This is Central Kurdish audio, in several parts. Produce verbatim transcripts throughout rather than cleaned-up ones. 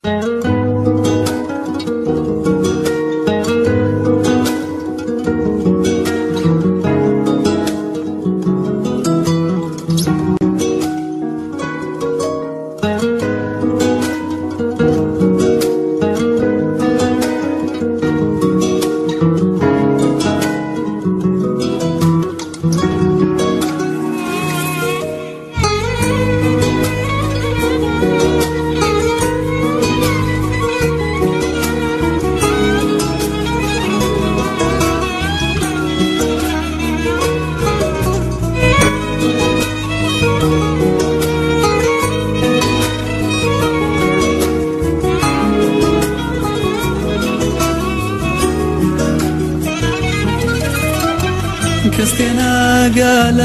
كستنا قال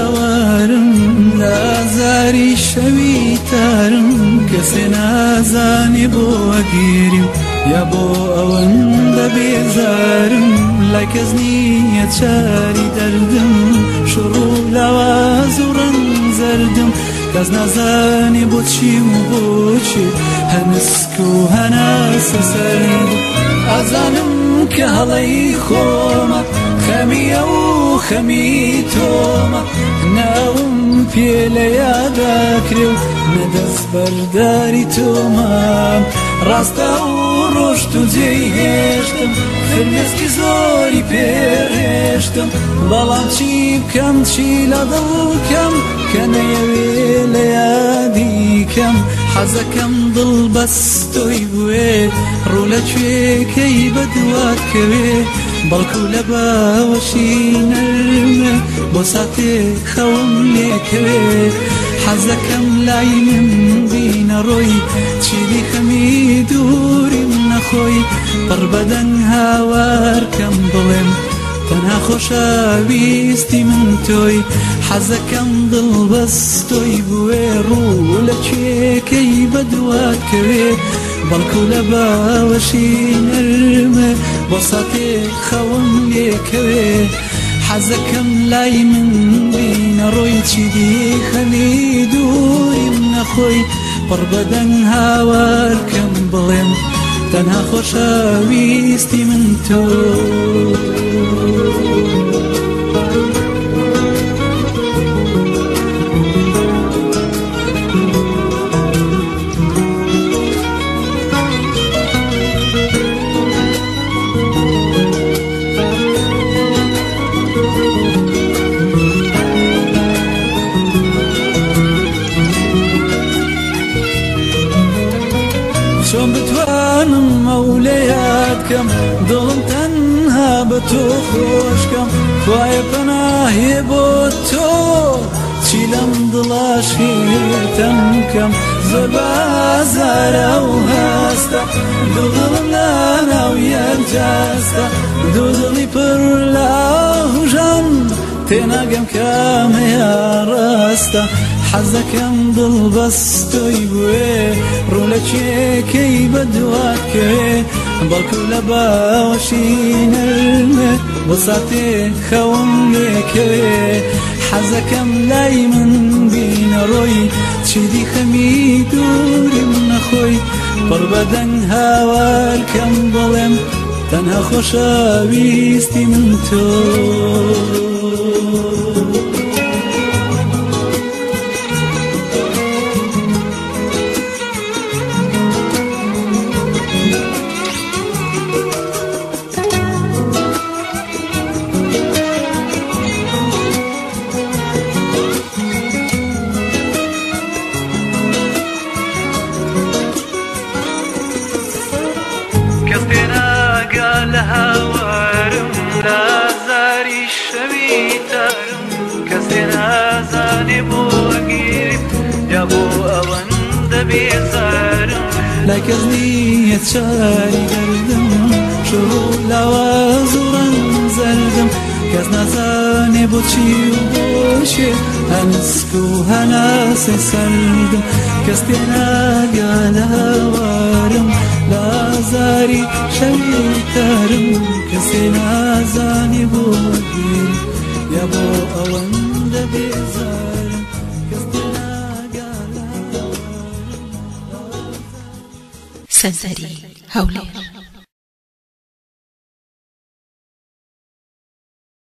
هوارم لا زاري شويتارم كستنا زاني بو وقيرم يا بو أون بيزارم لايكزني يتشاري دردم شروع لوازورا زردم كزنا زاني بوتشي وبوتشي هنسكو هناس سرد أزانم كهلي خوما خمية وخمي توما ناوم في لياداكريو ندس برداري توما راستا وروشتو جيهشتم خرمسكي زوري بيرشتم بلام چي بكم چي لدل كم كان يوي ليادي كم حزكم ضل بس تويبوي رولا چويكي بدوات كوي بەڵکو لە باوەشی نەرمە بۆ ساتێک خەوم لێکەوێ حەزەکەم لای من بینە ڕۆی چیری خەمی دووریم نەخۆی پڕ بەدەنگ هاوارکەم بڵێم تەنها خۆشەویستی من تۆی حەزەکەم دڵبەستۆی بوێ ڕوو لە کوێکەی بەدوات کەوێ بەڵکو لە باوەشی نەرمە بۆ ساتێک خەوم لێکەوێ حەزەکەم لای من بینە ڕۆی چیدی خەمی دووریم نەخۆی پڕ بەدەنگ هاوارکەم بڵێم تەنها خۆشەویستی من تۆ چۆن بتوانم مەولەیاتکەم دڵم تەنها بە تۆ خۆشکەم خوایە پەناهێ بۆ تۆ چی لەم دڵاشی تەم بکەم زۆر بازارە و هەستە دوو دڵم لە ناو یەک جاستە دوو دڵی پڕ لە هوژەم تێناگەم کامەیە ڕاستە حەزەکەم دڵبەستۆی بوێ ڕوو لە کوێکەی بەدوات کەوێ بەڵکو لە باوەشی نەرمە بۆ ساتێک خەوم لێکەوێ حەزەکەم لای من بینە ڕۆی چیدی خەمی دووریم نەخۆی پڕ بەدەنگ هاوارکەم بڵێم تەنها خۆشەویستی من تۆ هاوارم رازاری شویتارم کسی نازانی بو گیرم یا بو ئەوەندە بێزارم لای کەس نییە چاری دەردم شروع لاوازوڕەن زەردم کەس نازانێ بۆچی و بۆشێ هەنسک و هەناسەی سەردم کەس پێ ناگا لە هاوارم لازاری شەویتارم کەسێ نازانی بۆ گیر یا بۆ ئەوەندە بێزارم کەس پێ ناگا لە هاوارم سەنتەری هەولێر.